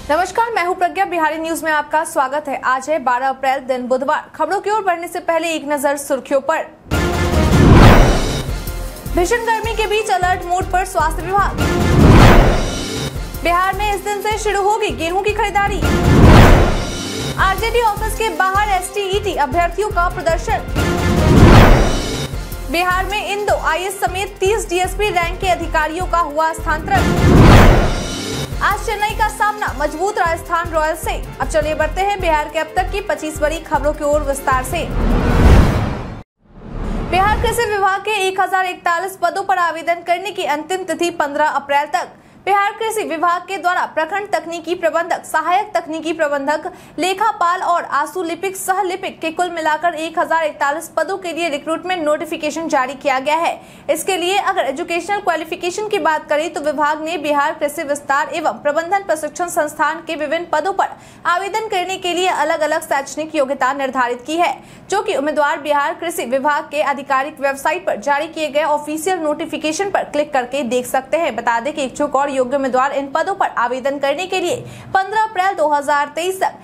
नमस्कार, मैं हूं प्रज्ञा। बिहारी न्यूज में आपका स्वागत है। आज है 12 अप्रैल, दिन बुधवार। खबरों की ओर बढ़ने से पहले एक नजर सुर्खियों पर। भीषण गर्मी के बीच अलर्ट मोड पर स्वास्थ्य विभाग। बिहार में इस दिन से शुरू होगी गेहूं की खरीदारी। आरजेडी ऑफिस के बाहर एसटीईटी अभ्यर्थियों का प्रदर्शन। बिहार में इन दो आईएएस समेत 30 डीएसपी रैंक के अधिकारियों का हुआ स्थानांतरण। आज चेन्नई का सामना मजबूत राजस्थान रॉयल्स से। अब चलिए बढ़ते हैं बिहार के अब तक की 25 बड़ी खबरों की ओर विस्तार से। बिहार कृषि विभाग के 1041 पदों पर आवेदन करने की अंतिम तिथि 15 अप्रैल तक। बिहार कृषि विभाग के द्वारा प्रखंड तकनीकी प्रबंधक, सहायक तकनीकी प्रबंधक, लेखापाल और आशु लिपिक सह लिपिक के कुल मिलाकर 1041 पदों के लिए रिक्रूटमेंट नोटिफिकेशन जारी किया गया है। इसके लिए अगर एजुकेशनल क्वालिफिकेशन की बात करें तो विभाग ने बिहार कृषि विस्तार एवं प्रबंधन प्रशिक्षण संस्थान के विभिन्न पदों पर आवेदन करने के लिए अलग अलग शैक्षणिक योग्यता निर्धारित की है, जो कि उम्मीदवार बिहार कृषि विभाग के आधिकारिक वेबसाइट पर जारी किए गए ऑफिशियल नोटिफिकेशन पर क्लिक करके देख सकते हैं। बता दें कि इच्छुक और योग्य उम्मीदवार इन पदों पर आवेदन करने के लिए 15 अप्रैल 2023 तक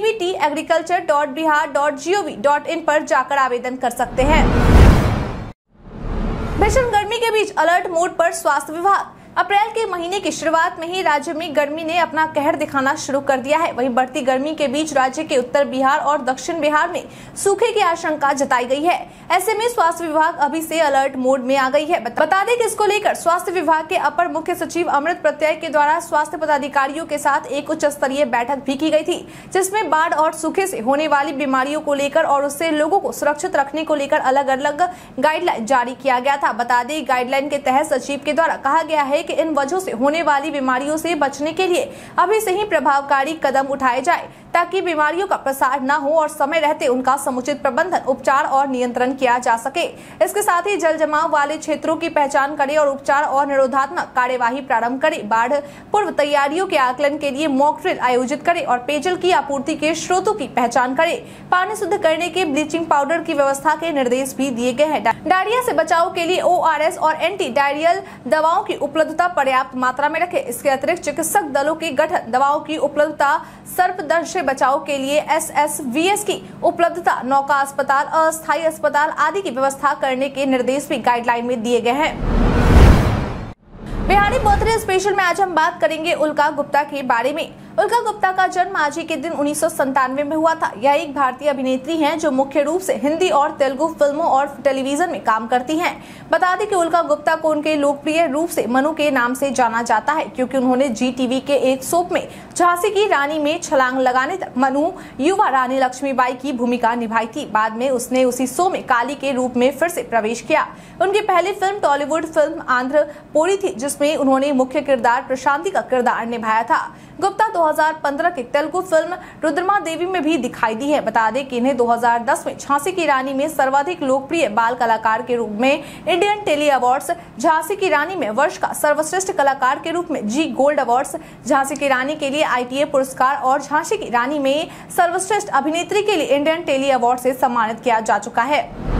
dbtagriculture.bihar.gov.in पर जाकर आवेदन कर सकते हैं। भीषण गर्मी के बीच अलर्ट मोड पर स्वास्थ्य विभाग। अप्रैल के महीने की शुरुआत में ही राज्य में गर्मी ने अपना कहर दिखाना शुरू कर दिया है। वहीं बढ़ती गर्मी के बीच राज्य के उत्तर बिहार और दक्षिण बिहार में सूखे की आशंका जताई गई है। ऐसे में स्वास्थ्य विभाग अभी से अलर्ट मोड में आ गई है। बता दें कि इसको लेकर स्वास्थ्य विभाग के अपर मुख्य सचिव अमृत प्रत्यय के द्वारा स्वास्थ्य पदाधिकारियों के साथ एक उच्च स्तरीय बैठक भी की गई थी, जिसमें बाढ़ और सूखे से होने वाली बीमारियों को लेकर और उससे लोगों को सुरक्षित रखने को लेकर अलग अलग गाइडलाइन जारी किया गया था। बता दें, गाइडलाइन के तहत सचिव के द्वारा कहा गया है कि इन वजहों से होने वाली बीमारियों से बचने के लिए अभी से ही प्रभावकारी कदम उठाए जाए, ताकि बीमारियों का प्रसार न हो और समय रहते उनका समुचित प्रबंधन, उपचार और नियंत्रण किया जा सके। इसके साथ ही जल जमाव वाले क्षेत्रों की पहचान करें और उपचार और निरोधात्मक कार्यवाही प्रारंभ करें। बाढ़ पूर्व तैयारियों के आकलन के लिए मॉक ड्रिल आयोजित करें और पेयजल की आपूर्ति के स्रोतों की पहचान करें। पानी शुद्ध करने के ब्लीचिंग पाउडर की व्यवस्था के निर्देश भी दिए गए हैं। डायरिया से बचाव के लिए ORS और एंटी डायरियल दवाओं की उपलब्धता पर्याप्त मात्रा में रखें। इसके अतिरिक्त चिकित्सक दलों के गठन, दवाओं की उपलब्धता, सर्पदंश से बचाव के लिए SSVS की उपलब्धता, नौका अस्पताल, अस्थायी अस्पताल आदि की व्यवस्था करने के निर्देश भी गाइडलाइन में दिए गए हैं। बिहारी बर्थडे स्पेशल में आज हम बात करेंगे उल्का गुप्ता के बारे में। उल्का गुप्ता का जन्म आज ही के दिन 1997 में हुआ था। यह एक भारतीय अभिनेत्री हैं जो मुख्य रूप से हिंदी और तेलुगु फिल्मों और टेलीविजन में काम करती हैं। बता दें कि उल्का गुप्ता को उनके लोकप्रिय रूप से मनु के नाम से जाना जाता है, क्योंकि उन्होंने GTV के एक सोप में झांसी की रानी में छलांग लगाने तक मनु युवा रानी लक्ष्मीबाई की भूमिका निभाई थी। बाद में उसने उसी शो में काली के रूप में फिर से प्रवेश किया। उनकी पहली फिल्म टॉलीवुड फिल्म आंध्र पोरी थी, जिसमें उन्होंने मुख्य किरदार प्रशांति का किरदार निभाया था। गुप्ता 2015 की तेलुगु फिल्म रुद्रमा देवी में भी दिखाई दी है। बता दें कि इन्हें 2010 में झांसी की रानी में सर्वाधिक लोकप्रिय बाल कलाकार के रूप में इंडियन टेली अवार्ड्स, झांसी की रानी में वर्ष का सर्वश्रेष्ठ कलाकार के रूप में जी गोल्ड अवार्ड्स, झांसी की रानी के लिए ITA पुरस्कार और झांसी की रानी में सर्वश्रेष्ठ अभिनेत्री के लिए इंडियन टेली अवार्ड से सम्मानित किया जा चुका है।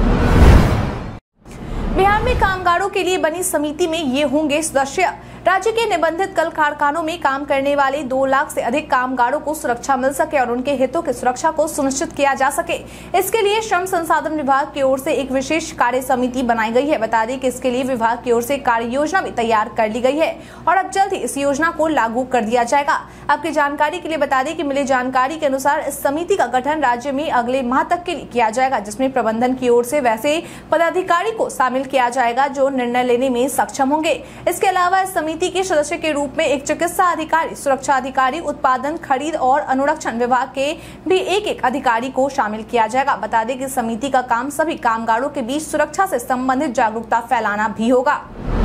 बिहार में कामगारों के लिए बनी समिति में ये होंगे सदस्य। राज्य के निबंधित कल कारखानों में काम करने वाले 2 लाख से अधिक कामगारों को सुरक्षा मिल सके और उनके हितों की सुरक्षा को सुनिश्चित किया जा सके। इसके लिए श्रम संसाधन विभाग की ओर से एक विशेष कार्य समिति बनाई गई है। बता दें कि इसके लिए विभाग की ओर से कार्य योजना भी तैयार कर ली गई है और अब जल्द ही इस योजना को लागू कर दिया जाएगा। आपकी जानकारी के लिए बता दें कि मिली जानकारी के अनुसार इस समिति का गठन राज्य में अगले माह तक के लिए किया जाएगा, जिसमें प्रबंधन की ओर से वैसे पदाधिकारी को शामिल किया जाएगा जो निर्णय लेने में सक्षम होंगे। इसके अलावा इस समिति के सदस्य के रूप में एक चिकित्सा अधिकारी, सुरक्षा अधिकारी, उत्पादन, खरीद और अनुरक्षण विभाग के भी एक अधिकारी को शामिल किया जाएगा। बता दें कि समिति का काम सभी कामगारों के बीच सुरक्षा से संबंधित जागरूकता फैलाना भी होगा।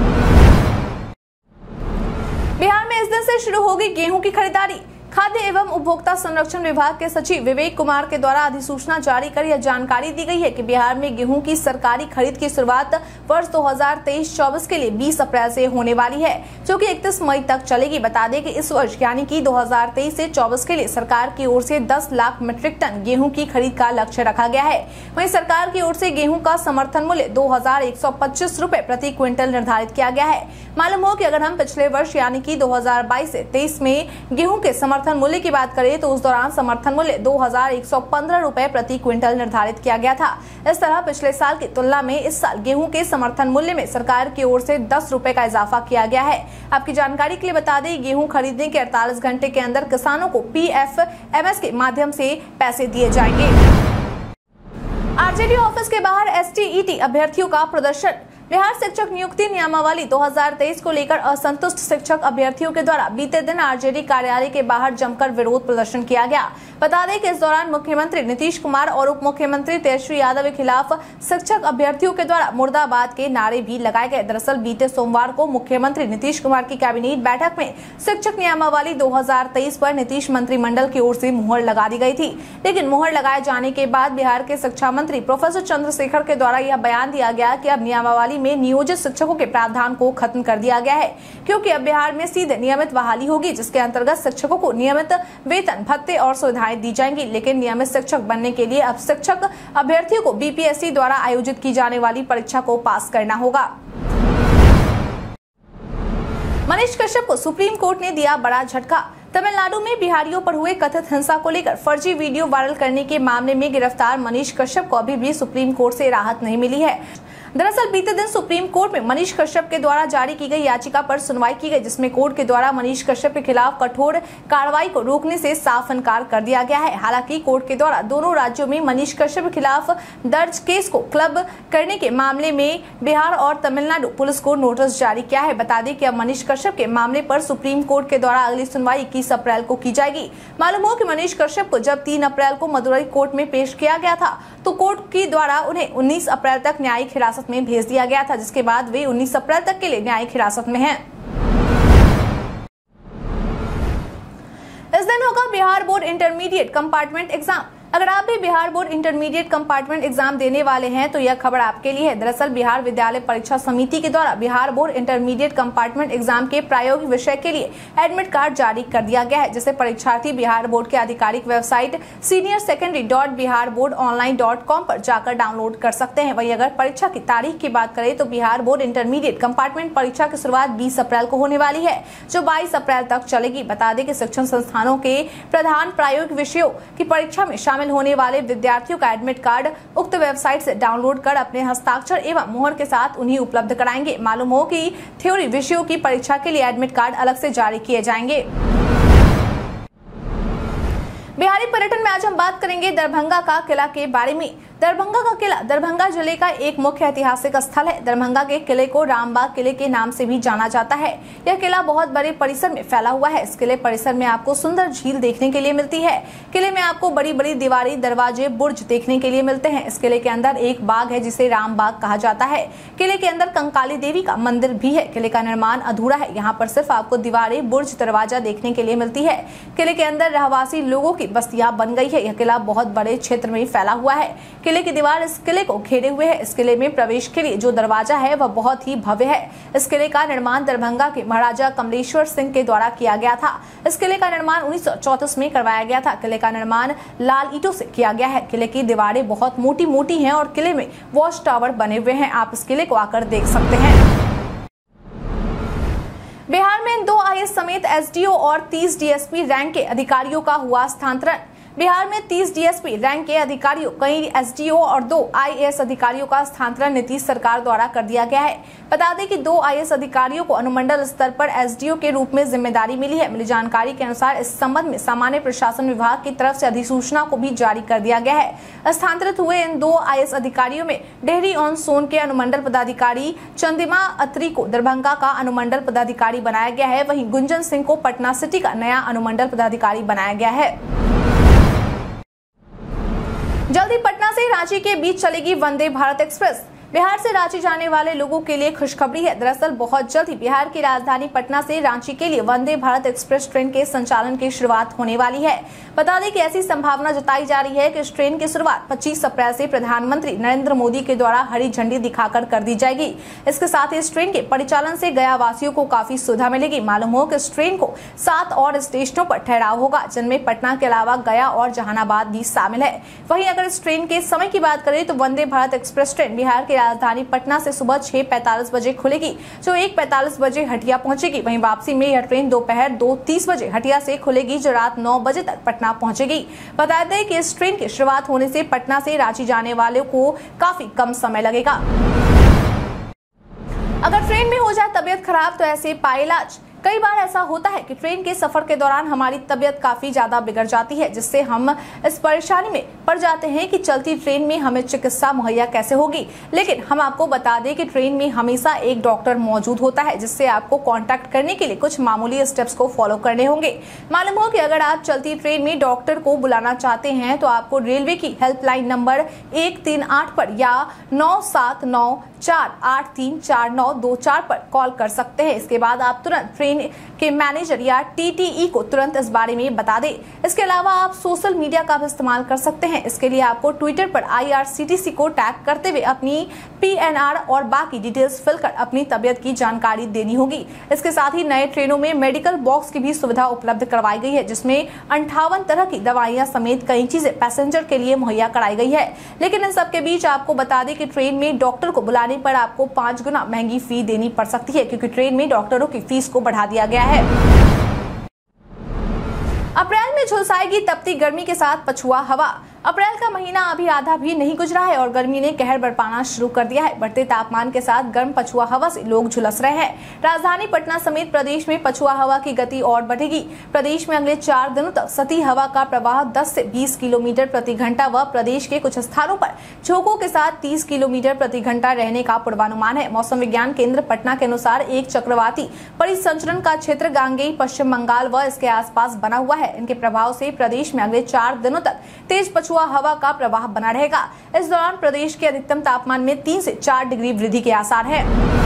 बिहार में इस दिन से शुरू होगी गेहूं की खरीदारी। खाद्य एवं उपभोक्ता संरक्षण विभाग के सचिव विवेक कुमार के द्वारा अधिसूचना जारी कर यह जानकारी दी गई है कि बिहार में गेहूं की सरकारी खरीद की शुरुआत वर्ष 2023-24 के लिए 20 अप्रैल से होने वाली है, जो कि 31 मई तक चलेगी। बता दें कि इस वर्ष यानी कि 2023 से 24 के लिए सरकार की ओर से 10 लाख मीट्रिक टन गेहूं की खरीद का लक्ष्य रखा गया है। वहीं सरकार की ओर से गेहूं का समर्थन मूल्य 2125 रुपए प्रति क्विंटल निर्धारित किया गया है। मालूम हो कि अगर हम पिछले वर्ष यानी कि 2022 से 23 में गेहूं के समर्थन समर्थन मूल्य की बात करें तो उस दौरान समर्थन मूल्य 2115 रुपए प्रति क्विंटल निर्धारित किया गया था। इस तरह पिछले साल की तुलना में इस साल गेहूं के समर्थन मूल्य में सरकार की ओर से 10 रुपए का इजाफा किया गया है। आपकी जानकारी के लिए बता दें, गेहूं खरीदने के 48 घंटे के अंदर किसानों को PFMS के माध्यम से पैसे दिए जाएंगे। आरजेडी ऑफिस के बाहर STET अभ्यर्थियों का प्रदर्शन। बिहार शिक्षक नियुक्ति नियमावली 2023 को लेकर असंतुष्ट शिक्षक अभ्यर्थियों के द्वारा बीते दिन आरजेडी कार्यालय के बाहर जमकर विरोध प्रदर्शन किया गया। बता दें कि इस दौरान मुख्यमंत्री नीतीश कुमार और उप मुख्यमंत्री तेजस्वी यादव के खिलाफ शिक्षक अभ्यर्थियों के द्वारा मुर्दाबाद के नारे भी लगाए गए। दरअसल बीते सोमवार को मुख्यमंत्री नीतीश कुमार की कैबिनेट बैठक में शिक्षक नियमावली 2023 पर नीतीश मंत्रिमंडल की ओर से मुहर लगा दी गई थी, लेकिन मुहर लगाए जाने के बाद बिहार के शिक्षा मंत्री प्रोफेसर चंद्रशेखर के द्वारा यह बयान दिया गया कि अब नियमावली में नियोजित शिक्षकों के प्रावधान को खत्म कर दिया गया है, क्योंकि अब बिहार में सीधे नियमित बहाली होगी, जिसके अंतर्गत शिक्षकों को नियमित वेतन भत्ते और सुविधाएं दी जाएंगी। लेकिन नियमित शिक्षक बनने के लिए अब शिक्षक अभ्यर्थियों को BPSC द्वारा आयोजित की जाने वाली परीक्षा को पास करना होगा। मनीष कश्यप को सुप्रीम कोर्ट ने दिया बड़ा झटका। तमिलनाडु में बिहारियों पर हुए कथित हिंसा को लेकर फर्जी वीडियो वायरल करने के मामले में गिरफ्तार मनीष कश्यप को अभी भी सुप्रीम कोर्ट से राहत नहीं मिली है। दरअसल बीते दिन सुप्रीम कोर्ट में मनीष कश्यप के द्वारा जारी की गई याचिका पर सुनवाई की गई, जिसमें कोर्ट के द्वारा मनीष कश्यप के खिलाफ कठोर कार्रवाई को रोकने से साफ इनकार कर दिया गया है। हालांकि कोर्ट के द्वारा दोनों राज्यों में मनीष कश्यप के खिलाफ दर्ज केस को क्लब करने के मामले में बिहार और तमिलनाडु पुलिस को नोटिस जारी किया है। बता दें कि अब मनीष कश्यप के मामले पर सुप्रीम कोर्ट के द्वारा अगली सुनवाई 21 अप्रैल को की जाएगी। मालूम हो कि मनीष कश्यप को जब 3 अप्रैल को मदुरई कोर्ट में पेश किया गया था, तो कोर्ट के द्वारा उन्हें 19 अप्रैल तक न्यायिक हिरासत में भेज दिया गया था, जिसके बाद वे 19 अप्रैल तक के लिए न्यायिक हिरासत में हैं। इस दिन होगा Bihar board intermediate compartment exam. अगर आप भी Bihar board intermediate compartment exam देने वाले हैं तो यह खबर आपके लिए है। दरअसल बिहार विद्यालय परीक्षा समिति के द्वारा Bihar board intermediate compartment exam के प्रायोगिक विषय के लिए एडमिट कार्ड जारी कर दिया गया है, जिसे परीक्षार्थी बिहार बोर्ड के आधिकारिक वेबसाइट senior-secondary.biharboardonline.com पर जाकर डाउनलोड कर सकते हैं। वहीं अगर परीक्षा की तारीख की बात करें तो बिहार बोर्ड इंटरमीडिएट कंपार्टमेंट परीक्षा की शुरुआत 20 अप्रैल को होने वाली है, जो 22 अप्रैल तक चलेगी। बता दें कि शिक्षण संस्थानों के प्रधान प्रायोगिक विषयों की परीक्षा में शामिल होने वाले विद्यार्थियों का एडमिट कार्ड उक्त वेबसाइट से डाउनलोड कर अपने हस्ताक्षर एवं मुहर के साथ उन्हें उपलब्ध कराएंगे। मालूम हो कि थ्योरी विषयों की परीक्षा के लिए एडमिट कार्ड अलग से जारी किए जाएंगे। बिहारी पर्यटन में आज हम बात करेंगे दरभंगा का किला के बारे में। दरभंगा का किला दरभंगा जिले का एक मुख्य ऐतिहासिक स्थल है। दरभंगा के किले को रामबाग किले के नाम से भी जाना जाता है। यह किला बहुत बड़े परिसर में फैला हुआ है। इस किले परिसर में आपको सुंदर झील देखने के लिए मिलती है। किले में आपको बड़ी बड़ी दीवारें, दरवाजे, बुर्ज देखने के लिए मिलते हैं। इस किले के अंदर एक बाग है जिसे रामबाग कहा जाता है। किले के अंदर कंकाली देवी का मंदिर भी है। किले का निर्माण अधूरा है। यहाँ पर सिर्फ आपको दीवारें, बुर्ज, दरवाजा देखने के लिए मिलती है। किले के अंदर रहवासी लोगों की बस्तियां बन गई है। यह किला बहुत बड़े क्षेत्र में फैला हुआ है। किले की दीवार इस किले को घेरे हुए है। इस किले में प्रवेश के लिए जो दरवाजा है वह बहुत ही भव्य है। इस किले का निर्माण दरभंगा के महाराजा कमलेश्वर सिंह के द्वारा किया गया था। इस किले का निर्माण 1934 में करवाया गया था। किले का निर्माण लाल ईंटों से किया गया है। किले की दीवारें बहुत मोटी मोटी हैं और किले में वॉच टावर बने हुए हैं। आप इस किले को आकर देख सकते हैं। बिहार में 2 IAS समेत SDO और 30 DSP रैंक के अधिकारियों का हुआ स्थानांतरण। बिहार में 30 DSP रैंक के अधिकारियों, कई SDO और 2 IAS अधिकारियों का स्थानांतरण नीतीश सरकार द्वारा कर दिया गया है। बता दें कि 2 IAS अधिकारियों को अनुमंडल स्तर पर SDO के रूप में जिम्मेदारी मिली है। मिली जानकारी के अनुसार इस संबंध में सामान्य प्रशासन विभाग की तरफ से अधिसूचना को भी जारी कर दिया गया है। स्थानांतरित हुए इन 2 IAS अधिकारियों में डेहरी ऑन सोन के अनुमंडल पदाधिकारी चंदिमा अत्री को दरभंगा का अनुमंडल पदाधिकारी बनाया गया है। वहीं गुंजन सिंह को पटना सिटी का नया अनुमंडल पदाधिकारी बनाया गया है। जल्दी पटना से रांची के बीच चलेगी वंदे भारत एक्सप्रेस। बिहार से रांची जाने वाले लोगों के लिए खुशखबरी है। दरअसल बहुत जल्द ही बिहार की राजधानी पटना से रांची के लिए वंदे भारत एक्सप्रेस ट्रेन के संचालन की शुरुआत होने वाली है। बता दें कि ऐसी संभावना जताई जा रही है कि इस ट्रेन की शुरुआत 25 अप्रैल से प्रधानमंत्री नरेंद्र मोदी के द्वारा हरी झंडी दिखाकर कर दी जाएगी। इसके साथ ही इस ट्रेन के परिचालन से गया वासियों को काफी सुविधा मिलेगी। मालूम हो कि इस ट्रेन को 7 और स्टेशनों पर ठहराव होगा, जिनमें पटना के अलावा गया और जहानाबाद भी शामिल है। वहीं अगर इस ट्रेन के समय की बात करें तो वंदे भारत एक्सप्रेस ट्रेन बिहार के राजधानी पटना से सुबह 6:45 बजे खुलेगी, जो 1:45 बजे हटिया पहुंचेगी। वहीं वापसी में यह ट्रेन दोपहर 2:30 बजे हटिया से खुलेगी, जो रात 9 बजे तक पटना पहुंचेगी। बता दें कि इस ट्रेन की शुरुआत होने से पटना से रांची जाने वालों को काफी कम समय लगेगा। अगर ट्रेन में हो जाए तबीयत खराब तो ऐसे पाए इलाज। कई बार ऐसा होता है कि ट्रेन के सफर के दौरान हमारी तबीयत काफी ज्यादा बिगड़ जाती है, जिससे हम इस परेशानी में पड़ जाते हैं कि चलती ट्रेन में हमें चिकित्सा मुहैया कैसे होगी। लेकिन हम आपको बता दें कि ट्रेन में हमेशा एक डॉक्टर मौजूद होता है, जिससे आपको कांटेक्ट करने के लिए कुछ मामूली स्टेप्स को फॉलो करने होंगे। मालूम हो कि अगर आप चलती ट्रेन में डॉक्टर को बुलाना चाहते हैं तो आपको रेलवे की हेल्पलाइन नंबर 138 पर या 9794834924 पर कॉल कर सकते हैं। इसके बाद आप तुरंत ट्रेन के मैनेजर या टीटीई को तुरंत इस बारे में बता दें। इसके अलावा आप सोशल मीडिया का भी इस्तेमाल कर सकते हैं। इसके लिए आपको ट्विटर पर IRCTC को टैग करते हुए अपनी PNR और बाकी डिटेल्स फिल कर अपनी तबियत की जानकारी देनी होगी। इसके साथ ही नए ट्रेनों में मेडिकल बॉक्स की भी सुविधा उपलब्ध करवाई गई है, जिसमें 58 तरह की दवाइयां समेत कई चीजें पैसेंजर के लिए मुहैया कराई गई है। लेकिन इन सबके बीच आपको बता दें कि ट्रेन में डॉक्टर को बुलाने पर आपको 5 गुना महंगी फी देनी पड़ सकती है, क्योंकि ट्रेन में डॉक्टरों की फीस को बढ़ा दिया गया है। अप्रैल में झुलसाएगी तपती गर्मी के साथ पछुआ हवा। अप्रैल का महीना अभी आधा भी नहीं गुजरा है और गर्मी ने कहर बरपाना शुरू कर दिया है। बढ़ते तापमान के साथ गर्म पछुआ हवा से लोग झुलस रहे हैं। राजधानी पटना समेत प्रदेश में पछुआ हवा की गति और बढ़ेगी। प्रदेश में अगले 4 दिनों तक सती हवा का प्रवाह 10 से 20 किलोमीटर प्रति घंटा व प्रदेश के कुछ स्थानों पर झोंकों के साथ 30 किलोमीटर प्रति घंटा रहने का पूर्वानुमान है। मौसम विज्ञान केंद्र पटना के अनुसार एक चक्रवाती परिसंचरण का क्षेत्र गांगेय पश्चिम बंगाल व इसके आसपास बना हुआ है। इनके प्रभाव से प्रदेश में अगले 4 दिनों तक तेज पछुआ हवा का प्रवाह बना रहेगा। इस दौरान प्रदेश के अधिकतम तापमान में 3 से 4 डिग्री वृद्धि के आसार है।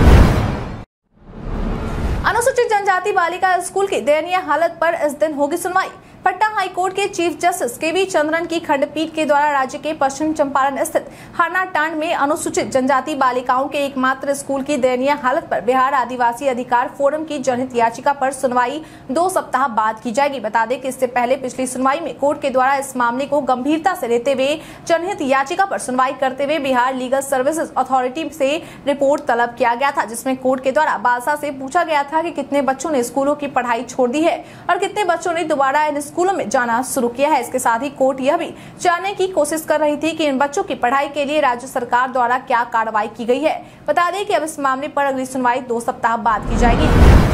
अनुसूचित जनजाति बालिका स्कूल की दयनीय हालत पर इस दिन होगी सुनवाई। पटना हाईकोर्ट के चीफ जस्टिस KV चंद्रन की खंडपीठ के द्वारा राज्य के पश्चिम चंपारण स्थित हानाटांड में अनुसूचित जनजाति बालिकाओं के एकमात्र स्कूल की दयनीय हालत पर बिहार आदिवासी अधिकार फोरम की जनहित याचिका पर सुनवाई 2 सप्ताह बाद की जाएगी। बता दें कि इससे पहले पिछली सुनवाई में कोर्ट के द्वारा इस मामले को गंभीरता से लेते हुए जनहित याचिका पर सुनवाई करते हुए बिहार लीगल सर्विसेज अथॉरिटी से रिपोर्ट तलब किया गया था, जिसमें कोर्ट के द्वारा बालसा से पूछा गया था कि कितने बच्चों ने स्कूलों की पढ़ाई छोड़ दी है और कितने बच्चों ने दोबारा इन स्कूलों में जाना शुरू किया है। इसके साथ ही कोर्ट यह भी जानने की कोशिश कर रही थी कि इन बच्चों की पढ़ाई के लिए राज्य सरकार द्वारा क्या कार्रवाई की गई है। बता दें कि अब इस मामले पर अगली सुनवाई 2 सप्ताह बाद की जाएगी।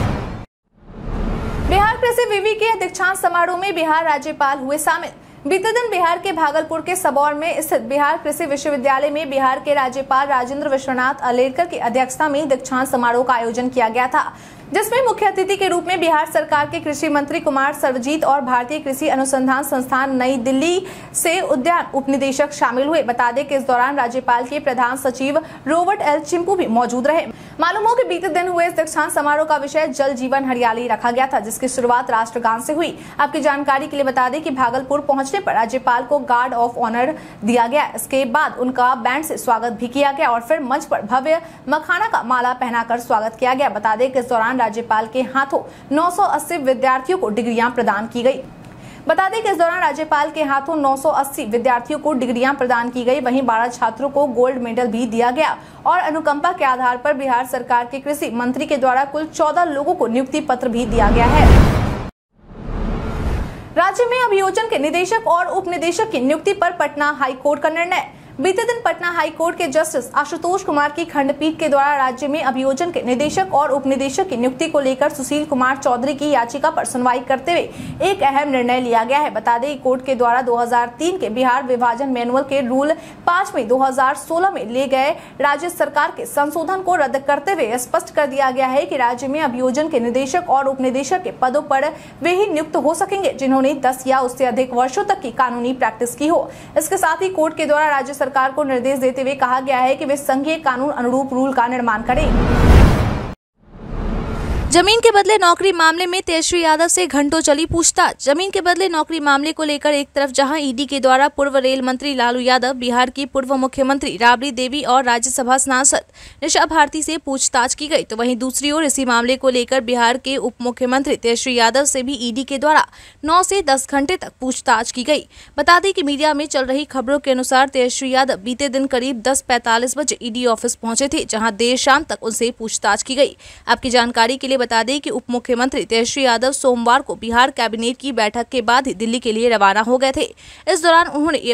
बिहार कृषि विवि के दीक्षांत समारोह में बिहार राज्यपाल हुए शामिल। बीते दिन बिहार के भागलपुर के सबौर में स्थित बिहार कृषि विश्वविद्यालय में बिहार के राज्यपाल राजेंद्र विश्वनाथ अलेरकर की अध्यक्षता में दीक्षांत समारोह का आयोजन किया गया था, जिसमें मुख्य अतिथि के रूप में बिहार सरकार के कृषि मंत्री कुमार सर्वजीत और भारतीय कृषि अनुसंधान संस्थान नई दिल्ली से उद्यान उपनिदेशक शामिल हुए। बता दें कि इस दौरान राज्यपाल के प्रधान सचिव रॉबर्ट एल चिंपू भी मौजूद रहे। मालूम हो कि बीते दिन हुए इस दीक्षांत समारोह का विषय जल जीवन हरियाली रखा गया था, जिसकी शुरुआत राष्ट्रगान से हुई। आपकी जानकारी के लिए बता दें कि भागलपुर पहुंचने पर राज्यपाल को गार्ड ऑफ ऑनर दिया गया। इसके बाद उनका बैंड से स्वागत भी किया गया और फिर मंच पर भव्य मखाना का माला पहनाकर स्वागत किया गया। बता दें कि इस दौरान राज्यपाल के हाथों 980 विद्यार्थियों को डिग्रियां प्रदान की गई। बता दें कि इस दौरान राज्यपाल के हाथों 980 विद्यार्थियों को डिग्रियां प्रदान की गई। वहीं 12 छात्रों को गोल्ड मेडल भी दिया गया और अनुकंपा के आधार पर बिहार सरकार के कृषि मंत्री के द्वारा कुल 14 लोगों को नियुक्ति पत्र भी दिया गया है। राज्य में अभियोजन के निदेशक और उप निदेशक की नियुक्ति पर पटना हाईकोर्ट का निर्णय। बीते दिन पटना हाईकोर्ट के जस्टिस आशुतोष कुमार की खंडपीठ के द्वारा राज्य में अभियोजन के निदेशक और उप निदेशक की नियुक्ति को लेकर सुशील कुमार चौधरी की याचिका पर सुनवाई करते हुए एक अहम निर्णय लिया गया है। बता दें कोर्ट के द्वारा 2003 के बिहार विभाजन मैनुअल के रूल 5 मई 2016 में ले गए राज्य सरकार के संशोधन को रद्द करते हुए स्पष्ट कर दिया गया है कि राज्य में अभियोजन के निदेशक और उप निदेशक के पदों पर वे ही नियुक्त हो सकेंगे जिन्होंने 10 या उससे अधिक वर्षों तक की कानूनी प्रैक्टिस की हो। इसके साथ ही कोर्ट के द्वारा राज्य सरकार को निर्देश देते हुए कहा गया है कि वे संघीय कानून अनुरूप रूल का निर्माण करें। जमीन के बदले नौकरी मामले में तेजस्वी यादव से घंटों चली पूछताछ। जमीन के बदले नौकरी मामले को लेकर एक तरफ जहां ईडी के द्वारा पूर्व रेल मंत्री लालू यादव, बिहार की पूर्व मुख्यमंत्री राबड़ी देवी और राज्यसभा सांसद निशा भारती से पूछताछ की गई, तो वहीं दूसरी ओर इसी मामले को लेकर बिहार के उप मुख्यमंत्री तेजस्वी यादव से भी ईडी के द्वारा 9 से 10 घंटे तक पूछताछ की गई। बता दें कि मीडिया में चल रही खबरों के अनुसार तेजस्वी यादव बीते दिन करीब 10:45 बजे ईडी ऑफिस पहुंचे थे, जहां देर शाम तक उनसे पूछताछ की गई। आपकी जानकारी के लिए बता दें कि उप मुख्यमंत्री तेजस्वी यादव सोमवार को बिहार कैबिनेट की बैठक के बाद ही दिल्ली के लिए रवाना हो गए थे। इस दौरान उन्होंने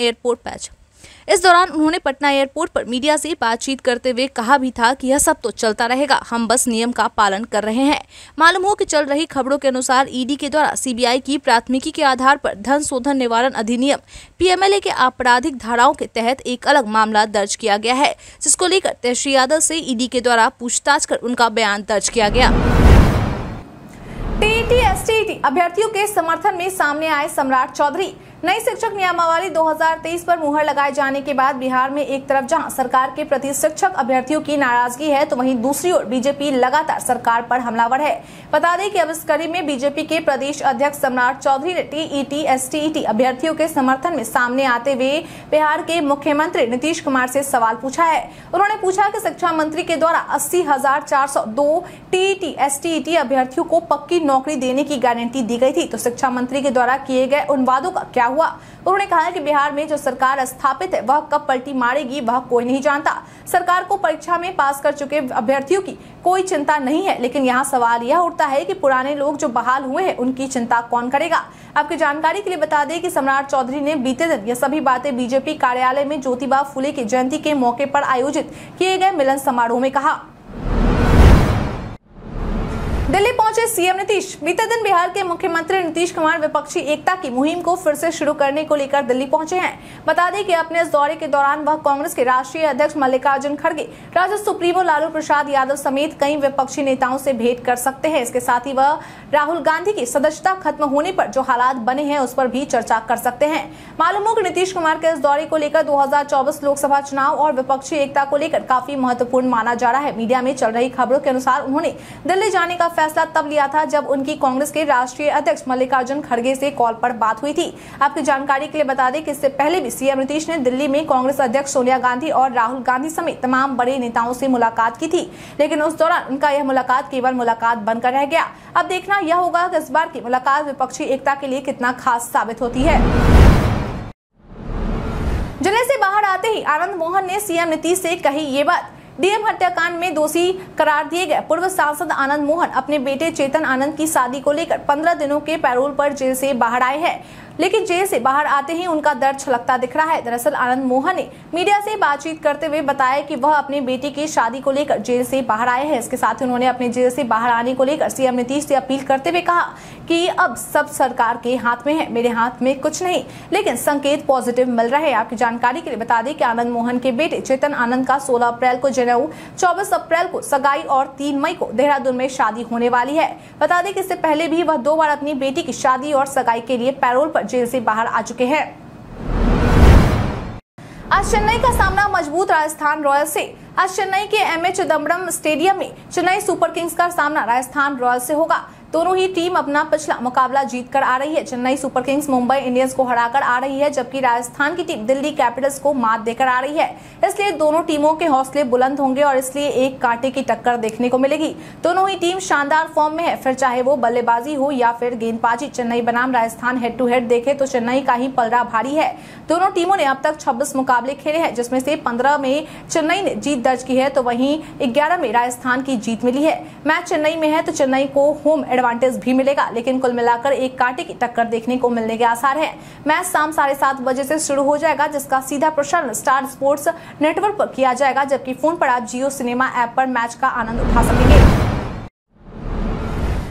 पटना एयरपोर्ट पर मीडिया से बातचीत करते हुए कहा भी था कि यह सब तो चलता रहेगा, हम बस नियम का पालन कर रहे हैं। मालूम हो कि चल रही खबरों के अनुसार ईडी के द्वारा सीबीआई की प्राथमिकी के आधार पर धन शोधन निवारण अधिनियम पीएमएलए के आपराधिक धाराओं के तहत एक अलग मामला दर्ज किया गया है, जिसको लेकर तेजस्वी यादव से ईडी के द्वारा पूछताछ कर उनका बयान दर्ज किया गया। टीईटी एसटीईटी अभ्यर्थियों के समर्थन में सामने आए सम्राट चौधरी। नई शिक्षक नियमावली 2023 पर मुहर लगाए जाने के बाद बिहार में एक तरफ जहां सरकार के प्रति शिक्षक अभ्यर्थियों की नाराजगी है, तो वहीं दूसरी ओर बीजेपी लगातार सरकार पर हमलावर है। बता दें कि अब इस कड़ी में बीजेपी के प्रदेश अध्यक्ष सम्राट चौधरी ने टीईटी एसटीईटी अभ्यर्थियों के समर्थन में सामने आते हुए बिहार के मुख्यमंत्री नीतीश कुमार से सवाल पूछा है। उन्होंने पूछा कि शिक्षा मंत्री के द्वारा 80,402 टीईटी एसटीईटी अभ्यर्थियों को पक्की नौकरी देने की गारंटी दी गई थी, तो शिक्षा मंत्री के द्वारा किए गए उन वादों का क्या हुआ। उन्होंने कहा कि बिहार में जो सरकार स्थापित है वह कब पलटी मारेगी वह कोई नहीं जानता। सरकार को परीक्षा में पास कर चुके अभ्यर्थियों की कोई चिंता नहीं है, लेकिन यहाँ सवाल यह उठता है कि पुराने लोग जो बहाल हुए हैं उनकी चिंता कौन करेगा। आपकी जानकारी के लिए बता दें कि सम्राट चौधरी ने बीते दिन यह सभी बातें बीजेपी कार्यालय में ज्योतिबा फुले की जयंती के मौके पर आयोजित किए गए मिलन समारोह में कहा। दिल्ली पहुंचे सीएम नीतीश। बीते दिन बिहार के मुख्यमंत्री नीतीश कुमार विपक्षी एकता की मुहिम को फिर से शुरू करने को लेकर दिल्ली पहुंचे हैं। बता दें कि अपने इस दौरे के दौरान वह कांग्रेस के राष्ट्रीय अध्यक्ष मल्लिकार्जुन खड़गे, राजद सुप्रीमो लालू प्रसाद यादव समेत कई विपक्षी नेताओं से भेंट कर सकते हैं। इसके साथ ही वह राहुल गांधी की सदस्यता खत्म होने पर जो हालात बने हैं उस पर भी चर्चा कर सकते हैं। मालूम हो कि नीतीश कुमार के इस दौरे को लेकर 2024 लोकसभा चुनाव और विपक्षी एकता को लेकर काफी महत्वपूर्ण माना जा रहा है। मीडिया में चल रही खबरों के अनुसार उन्होंने दिल्ली जाने का फैसला तब लिया था जब उनकी कांग्रेस के राष्ट्रीय अध्यक्ष मल्लिकार्जुन खड़गे से कॉल पर बात हुई थी। आपकी जानकारी के लिए बता दें कि इससे पहले भी सीएम नीतीश ने दिल्ली में कांग्रेस अध्यक्ष सोनिया गांधी और राहुल गांधी समेत तमाम बड़े नेताओं से मुलाकात की थी, लेकिन उस दौरान उनका यह मुलाकात केवल मुलाकात बनकर रह गया। अब देखना यह होगा कि इस बार की मुलाकात विपक्षी एकता के लिए कितना खास साबित होती है। जेल से बाहर आते ही आनंद मोहन ने सीएम नीतीश से कही ये बात। डीएम हत्याकांड में दोषी करार दिए गए पूर्व सांसद आनंद मोहन अपने बेटे चेतन आनंद की शादी को लेकर 15 दिनों के पैरोल पर जेल से बाहर आए हैं, लेकिन जेल से बाहर आते ही उनका दर्द छलकता दिख रहा है। दरअसल आनंद मोहन ने मीडिया से बातचीत करते हुए बताया कि वह अपने बेटे की शादी को लेकर जेल से बाहर आए हैं। इसके साथ ही उन्होंने अपने जेल से बाहर आने को लेकर सीएम नीतीश से अपील करते हुए कहा कि अब सब सरकार के हाथ में है, मेरे हाथ में कुछ नहीं, लेकिन संकेत पॉजिटिव मिल रहे हैं। आपकी जानकारी के लिए बता दें कि आनंद मोहन के बेटे चेतन आनंद का 16 अप्रैल को जनेऊ, 24 अप्रैल को सगाई और 3 मई को देहरादून में शादी होने वाली है। बता दें कि इससे पहले भी वह 2 बार अपनी बेटी की शादी और सगाई के लिए पैरोल पर जेल से बाहर आ चुके हैं। आज चेन्नई का सामना मजबूत राजस्थान रॉयल्स से। आज चेन्नई के एमए चिदम्बरम स्टेडियम में चेन्नई सुपर किंग्स का सामना राजस्थान रॉयल्स से होगा। दोनों ही टीम अपना पिछला मुकाबला जीतकर आ रही है। Chennai Super Kings Mumbai Indians को हराकर आ रही है, जबकि राजस्थान की टीम दिल्ली कैपिटल्स को मात देकर आ रही है। इसलिए दोनों टीमों के हौसले बुलंद होंगे और इसलिए एक कांटे की टक्कर देखने को मिलेगी। दोनों ही टीम शानदार फॉर्म में है, फिर चाहे वो बल्लेबाजी हो या फिर गेंदबाजी। चेन्नई बनाम राजस्थान हेड टू हेड देखे तो चेन्नई का ही पलड़ा भारी है। दोनों टीमों ने अब तक 26 मुकाबले खेले हैं, जिसमें से 15 में चेन्नई ने जीत दर्ज की है, तो वहीं 11 में राजस्थान की जीत मिली है। मैच चेन्नई में है तो चेन्नई को होम एडवांटेज भी मिलेगा, लेकिन कुल मिलाकर एक कांटे की टक्कर देखने को मिलने के आसार हैं। मैच शाम 7:30 बजे से शुरू हो जाएगा, जिसका सीधा प्रसारण स्टार स्पोर्ट्स नेटवर्क पर किया जाएगा, जबकि फोन पर आप जियो सिनेमा ऐप पर मैच का आनंद उठा सकेंगे। भारत के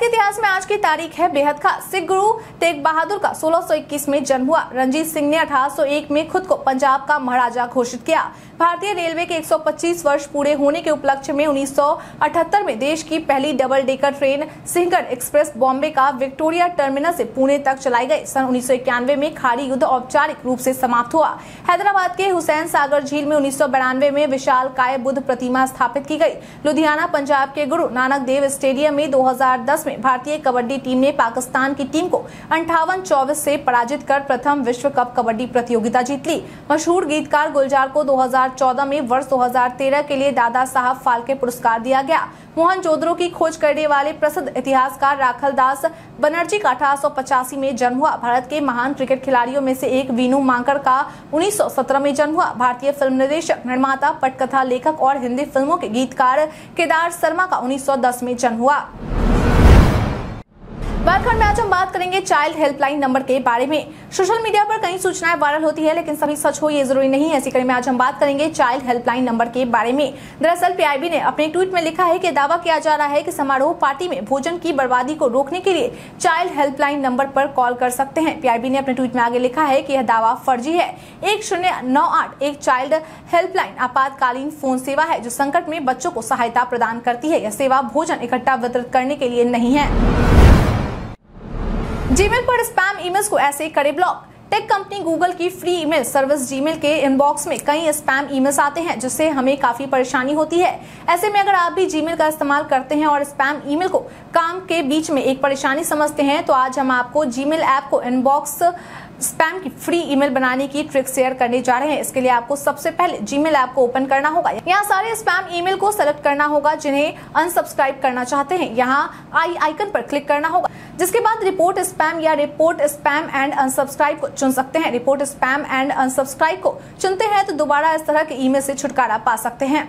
के इतिहास में आज की तारीख है बेहद खास। सिख गुरु तेग बहादुर का 1621 में जन्म हुआ। रणजीत सिंह ने 1801 में खुद को पंजाब का महाराजा घोषित किया। भारतीय रेलवे के 125 वर्ष पूरे होने के उपलक्ष्य में 1978 में देश की पहली double decker train Sinhagad Express Bombay का विक्टोरिया टर्मिनस से पुणे तक चलाई गई। सन 1991 में खाड़ी युद्ध औपचारिक रूप से समाप्त हुआ। हैदराबाद के हुसैन सागर झील में 1992 में विशालकाय बुद्ध प्रतिमा स्थापित की गई। लुधियाना पंजाब के गुरु नानक देव स्टेडियम में 2010 में भारतीय कबड्डी टीम ने पाकिस्तान की टीम को 58-24 से पराजित कर प्रथम विश्व कप कबड्डी प्रतियोगिता जीत ली। मशहूर गीतकार गुलजार को 2014 में वर्ष 2013 के लिए दादा साहब फाल्के पुरस्कार दिया गया। मोहनजोदड़ो की खोज करने वाले प्रसिद्ध इतिहासकार राखल दास बनर्जी का 1885 में जन्म हुआ। भारत के महान क्रिकेट खिलाड़ियों में से एक वीनू मांकड़ का 1917 में जन्म हुआ। भारतीय फिल्म निर्देशक, निर्माता, पटकथा लेखक और हिंदी फिल्मों के गीतकार केदार शर्मा का 1910 में जन्म हुआ। झारखंड में आज हम बात करेंगे चाइल्ड हेल्पलाइन नंबर के बारे में। सोशल मीडिया पर कई सूचनाएं वायरल होती है, लेकिन सभी सच हो ये जरूरी नहीं है। इसी कड़ी में आज हम बात करेंगे चाइल्ड हेल्पलाइन नंबर के बारे में। दरअसल पीआईबी ने अपने ट्वीट में लिखा है कि दावा किया जा रहा है कि समारोह पार्टी में भोजन की बर्बादी को रोकने के लिए चाइल्ड हेल्पलाइन नंबर पर कॉल कर सकते हैं। पीआईबी ने अपने ट्वीट में आगे लिखा है कि यह दावा फर्जी है। 1098 एक चाइल्ड हेल्पलाइन आपातकालीन फोन सेवा है जो संकट में बच्चों को सहायता प्रदान करती है। यह सेवा भोजन इकट्ठा वितरित करने के लिए नहीं है। जीमेल पर स्पैम ईमेल्स को ऐसे करे ब्लॉक। टेक कंपनी गूगल की फ्री ईमेल सर्विस जीमेल के इनबॉक्स में कई स्पैम ईमेल्स आते हैं, जिससे हमें काफी परेशानी होती है। ऐसे में अगर आप भी जीमेल का इस्तेमाल करते हैं और स्पैम ईमेल को काम के बीच में एक परेशानी समझते हैं, तो आज हम आपको जीमेल ऐप को इनबॉक्स स्पैम की फ्री ईमेल बनाने की ट्रिक शेयर करने जा रहे हैं। इसके लिए आपको सबसे पहले जीमेल ऐप को ओपन करना होगा। यहाँ सारे स्पैम ईमेल को सेलेक्ट करना होगा जिन्हें अनसब्सक्राइब करना चाहते हैं। यहाँ आई आइकन पर क्लिक करना होगा, जिसके बाद रिपोर्ट स्पैम या रिपोर्ट स्पैम एंड अनसब्सक्राइब को चुन सकते हैं। रिपोर्ट स्पैम एंड अनसब्सक्राइब को चुनते हैं तो दोबारा इस तरह के ईमेल से छुटकारा पा सकते हैं।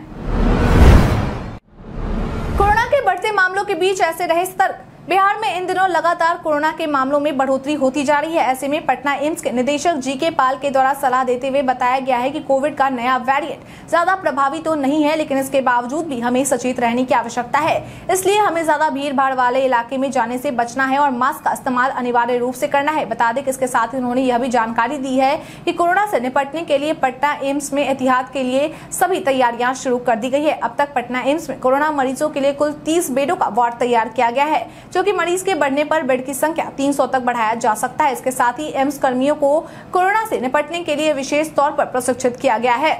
कोरोना के बढ़ते मामलों के बीच ऐसे रहे सतर्क। बिहार में इन दिनों लगातार कोरोना के मामलों में बढ़ोतरी होती जा रही है। ऐसे में पटना एम्स के निदेशक जीके पाल के द्वारा सलाह देते हुए बताया गया है कि कोविड का नया वेरिएंट ज्यादा प्रभावी तो नहीं है, लेकिन इसके बावजूद भी हमें सचेत रहने की आवश्यकता है। इसलिए हमें ज्यादा भीड़ भाड़ वाले इलाके में जाने से बचना है और मास्क का इस्तेमाल अनिवार्य रूप से करना है। बता दें कि इसके साथ ही उन्होंने यह भी जानकारी दी है कि कोरोना से निपटने के लिए पटना एम्स में एहतियात के लिए सभी तैयारियां शुरू कर दी गई है। अब तक पटना एम्स में कोरोना मरीजों के लिए कुल 30 बेडों का वार्ड तैयार किया गया है, जो कि मरीज के बढ़ने पर बेड की संख्या 300 तक बढ़ाया जा सकता है। इसके साथ ही एम्स कर्मियों को कोरोना से निपटने के लिए विशेष तौर पर प्रशिक्षित किया गया है।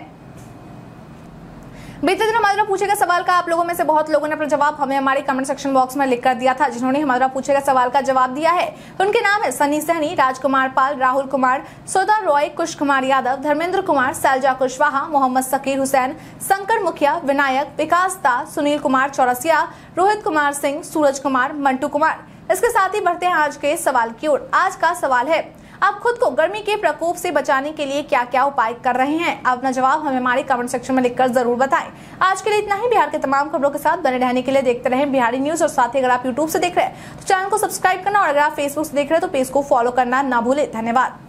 बीते दिन हमारे पूछे गए सवाल का आप लोगों में से बहुत लोगों ने अपना जवाब हमें हमारे कमेंट सेक्शन बॉक्स में लिखकर दिया था। जिन्होंने हमारा पूछे गए सवाल का जवाब दिया है उनके नाम है सनी सहनी, राजकुमार पाल, राहुल कुमार, सौदा रॉय, कुश कुमार यादव, धर्मेंद्र कुमार, सैलजा कुशवाहा, मोहम्मद सकीर हुसैन, शंकर मुखिया, विनायक, विकास दास, सुनील कुमार चौरसिया, रोहित कुमार सिंह, सूरज कुमार, मंटू कुमार। इसके साथ ही बढ़ते हैं आज के सवाल की ओर। आज का सवाल है, आप खुद को गर्मी के प्रकोप से बचाने के लिए क्या क्या उपाय कर रहे हैं? आप अपना जवाब हमें हमारे कमेंट सेक्शन में लिखकर जरूर बताएं। आज के लिए इतना ही। बिहार के तमाम खबरों के साथ बने रहने के लिए देखते रहें बिहारी न्यूज। और साथ ही अगर आप यूट्यूब से देख रहे हैं तो चैनल को सब्सक्राइब करना, और अगर आप फेसबुक से देख रहे हैं तो पेज को फॉलो करना ना भूलें। धन्यवाद।